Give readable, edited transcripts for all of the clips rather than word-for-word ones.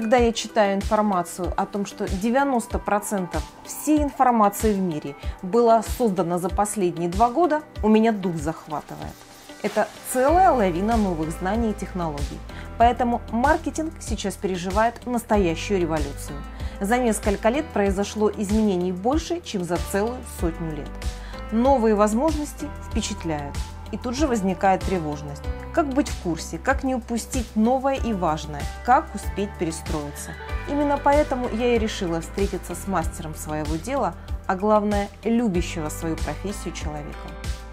Когда я читаю информацию о том, что 90% всей информации в мире было создано за последние 2 года, у меня дух захватывает. Это целая лавина новых знаний и технологий. Поэтому маркетинг сейчас переживает настоящую революцию. За несколько лет произошло изменений больше, чем за целую 100 лет. Новые возможности впечатляют. И тут же возникает тревожность. Как быть в курсе, как не упустить новое и важное, как успеть перестроиться. Именно поэтому я и решила встретиться с мастером своего дела, а главное, любящего свою профессию человека.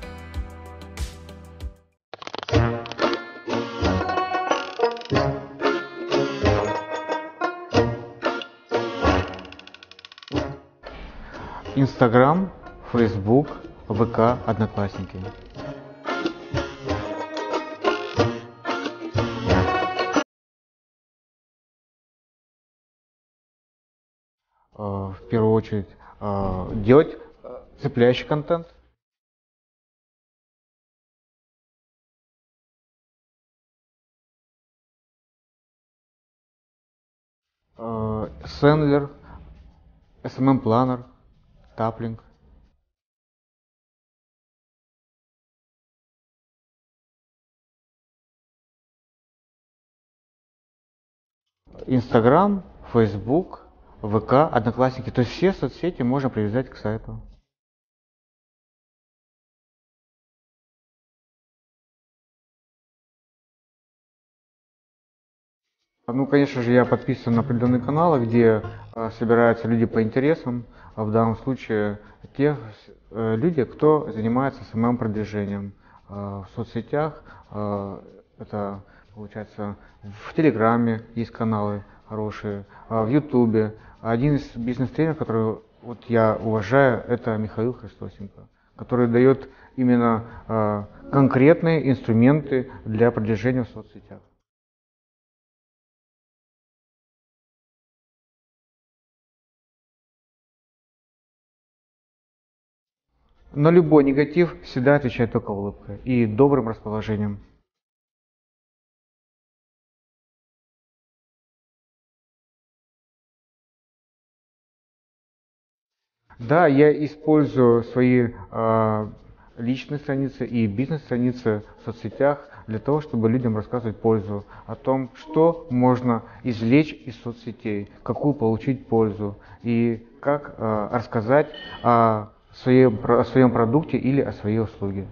Инстаграм, Фейсбук, ВК, Одноклассники. В первую очередь делать цепляющий контент. Сендлер, SMM-планер, таплинг. Инстаграм, Фейсбук, ВК, Одноклассники. То есть все соцсети можно привязать к сайту. Ну, конечно же, я подписан на определенные каналы, где собираются люди по интересам. А в данном случае те люди, кто занимается самым продвижением в соцсетях. Это получается в Телеграме есть каналы хорошие, в Ютубе. Один из бизнес-тренеров, который вот я уважаю, это Михаил Христосенко, который дает именно конкретные инструменты для продвижения в соцсетях. На любой негатив всегда отвечает только улыбкой и добрым расположением. Да, я использую свои личные страницы и бизнес-страницы в соцсетях для того, чтобы людям рассказывать пользу о том, что можно извлечь из соцсетей, какую получить пользу и как рассказать о своем продукте или о своей услуге.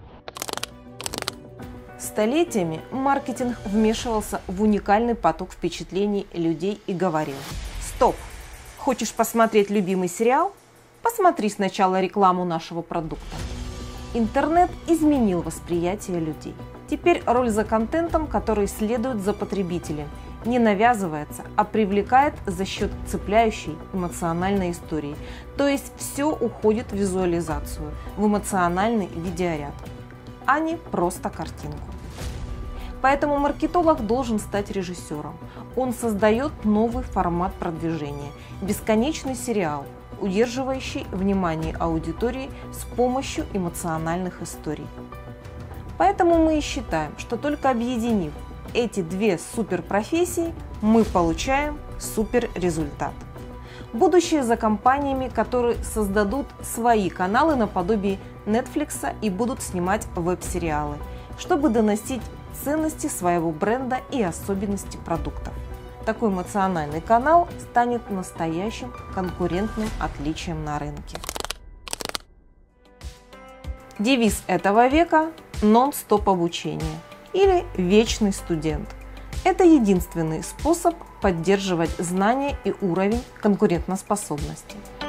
Столетиями маркетинг вмешивался в уникальный поток впечатлений людей и говорил: «Стоп! Хочешь посмотреть любимый сериал? Посмотри сначала рекламу нашего продукта». Интернет изменил восприятие людей. Теперь роль за контентом, который следует за потребителем, не навязывается, а привлекает за счет цепляющей эмоциональной истории. То есть все уходит в визуализацию, в эмоциональный видеоряд, а не просто картинку. Поэтому маркетолог должен стать режиссером. Он создает новый формат продвижения, бесконечный сериал, удерживающий внимание аудитории с помощью эмоциональных историй. Поэтому мы и считаем, что только объединив эти две суперпрофессии, мы получаем суперрезультат. Будущее за компаниями, которые создадут свои каналы наподобие Netflix и будут снимать веб-сериалы, чтобы доносить ценности своего бренда и особенности продуктов. Такой эмоциональный канал станет настоящим конкурентным отличием на рынке. Девиз этого века – нон-стоп обучение или вечный студент. Это единственный способ поддерживать знания и уровень конкурентоспособности.